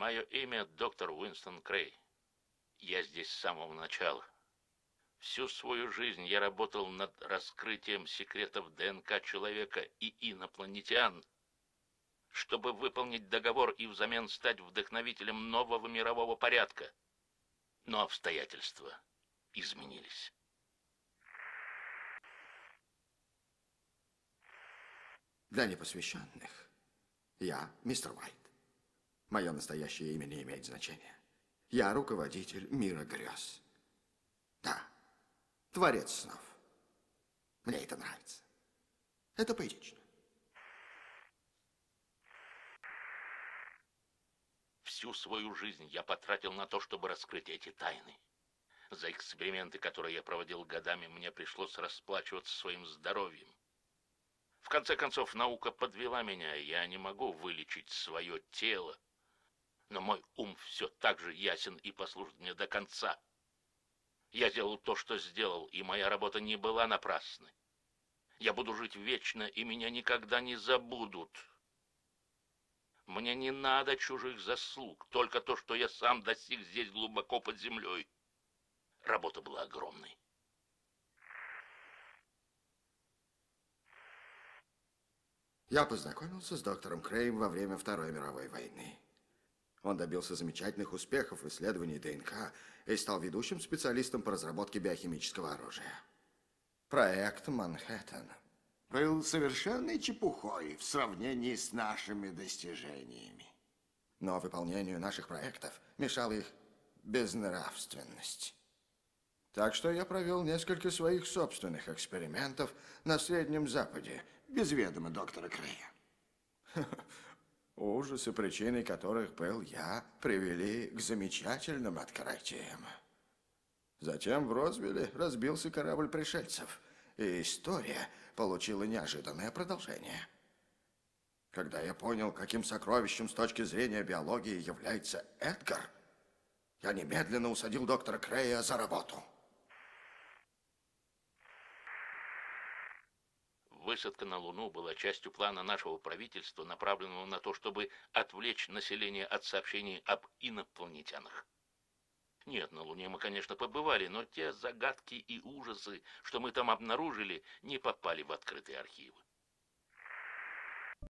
Мое имя доктор Уинстон Крей. Я здесь с самого начала. Всю свою жизнь я работал над раскрытием секретов ДНК человека и инопланетян, чтобы выполнить договор и взамен стать вдохновителем нового мирового порядка. Но обстоятельства изменились. Для непосвященных я мистер Уайт. Мое настоящее имя не имеет значения. Я руководитель мира грез. Да, творец снов. Мне это нравится. Это поэтично. Всю свою жизнь я потратил на то, чтобы раскрыть эти тайны. За эксперименты, которые я проводил годами, мне пришлось расплачиваться своим здоровьем. В конце концов, наука подвела меня, и я не могу вылечить свое тело. Но мой ум все так же ясен и послужит мне до конца. Я сделал то, что сделал, и моя работа не была напрасной. Я буду жить вечно, и меня никогда не забудут. Мне не надо чужих заслуг, только то, что я сам достиг здесь глубоко под землей. Работа была огромной. Я познакомился с доктором Креем во время Второй мировой войны. Он добился замечательных успехов в исследовании ДНК и стал ведущим специалистом по разработке биохимического оружия. Проект «Манхэттен» был совершенной чепухой в сравнении с нашими достижениями. Но выполнению наших проектов мешала их безнравственность. Так что я провел несколько своих собственных экспериментов на Среднем Западе. Без ведома доктора Крея. Ужасы, причиной которых был я, привели к замечательным открытиям. Затем в Розвилле разбился корабль пришельцев, и история получила неожиданное продолжение. Когда я понял, каким сокровищем с точки зрения биологии является Эдгар, я немедленно усадил доктора Крея за работу. Высадка на Луну была частью плана нашего правительства, направленного на то, чтобы отвлечь население от сообщений об инопланетянах. Нет, на Луне мы, конечно, побывали, но те загадки и ужасы, что мы там обнаружили, не попали в открытые архивы.